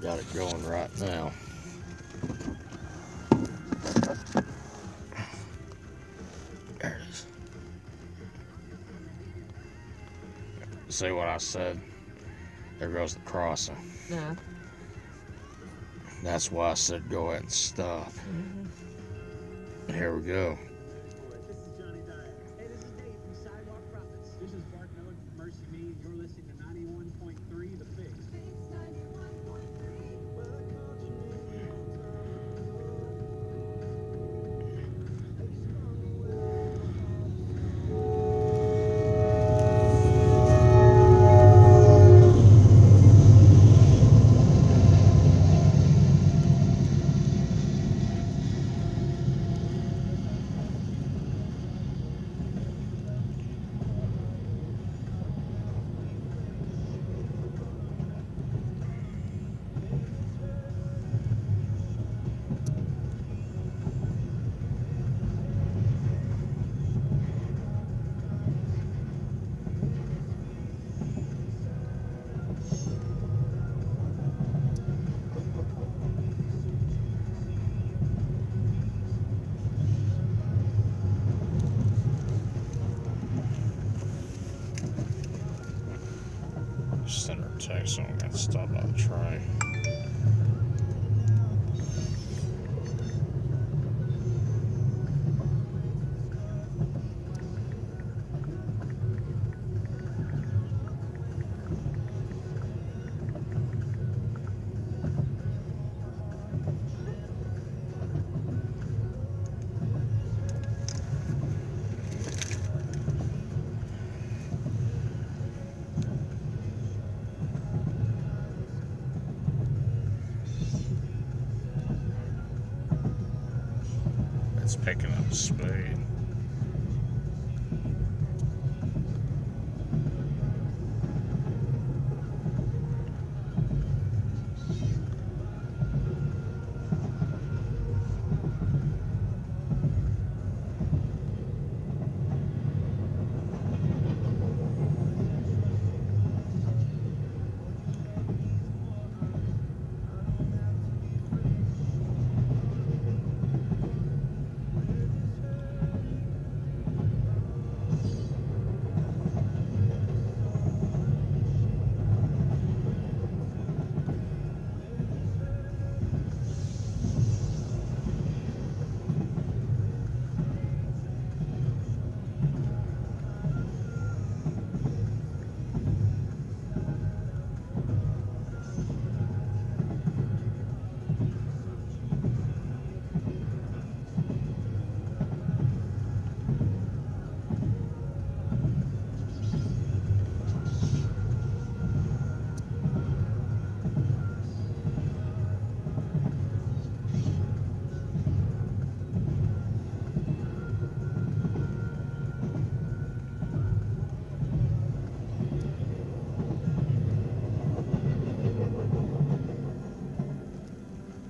got it going right now. There it is. See what I said? There goes the crossing. Yeah. That's why I said go ahead and stop. Mm-hmm. Here we go. This is Johnny Dyer. Hey, this is Dave from Sidewalk Profits. This is Bart Miller from Mercy Me, and you're listening to 91.3 The Fix. Send her a text, so I'm gonna stop by the train. It's picking up speed.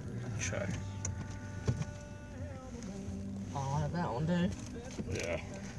Check. Oh, that one, dude. Yeah.